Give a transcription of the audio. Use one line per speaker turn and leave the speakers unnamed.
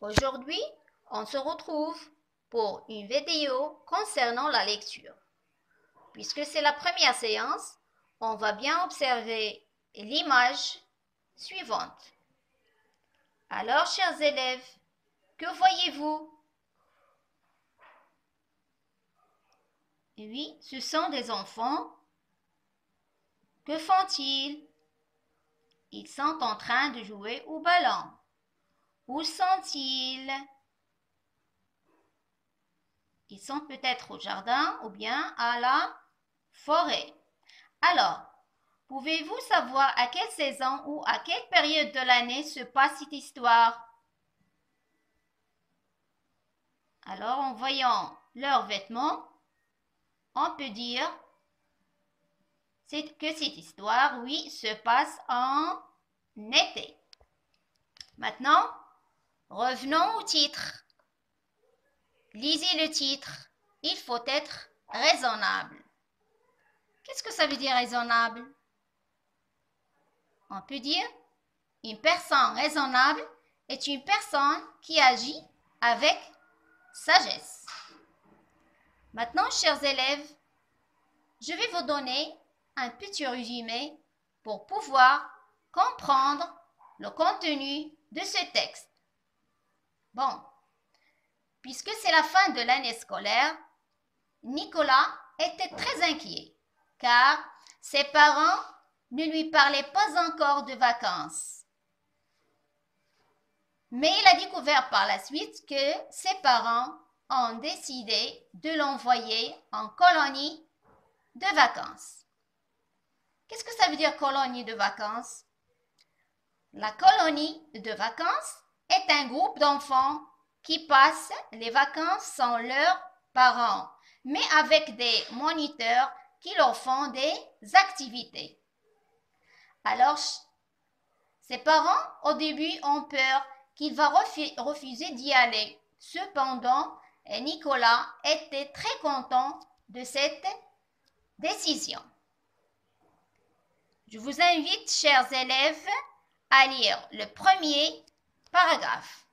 Aujourd'hui, on se retrouve pour une vidéo concernant la lecture. Puisque c'est la première séance, on va bien observer l'image suivante. Alors, chers élèves, que voyez-vous? Oui, ce sont des enfants. Que font-ils? Ils sont en train de jouer au ballon. Où sont-ils? Ils sont peut-être au jardin ou bien à la forêt. Alors, pouvez-vous savoir à quelle saison ou à quelle période de l'année se passe cette histoire? Alors, en voyant leurs vêtements, on peut dire que cette histoire, oui, se passe en été. Maintenant, revenons au titre. Lisez le titre. Il faut être raisonnable. Qu'est-ce que ça veut dire raisonnable? On peut dire une personne raisonnable est une personne qui agit avec sagesse. Maintenant, chers élèves, je vais vous donner un petit résumé pour pouvoir comprendre le contenu de ce texte. Bon, puisque c'est la fin de l'année scolaire, Nicolas était très inquiet car ses parents ne lui parlaient pas encore de vacances. Mais il a découvert par la suite que ses parents ont décidé de l'envoyer en colonie de vacances. Qu'est-ce que ça veut dire colonie de vacances? La colonie de vacances est un groupe d'enfants qui passent les vacances sans leurs parents, mais avec des moniteurs qui leur font des activités. Alors, ses parents, au début, ont peur qu'il va refuser d'y aller. Cependant, Nicolas était très content de cette décision. Je vous invite, chers élèves, à lire le premier paragraphe.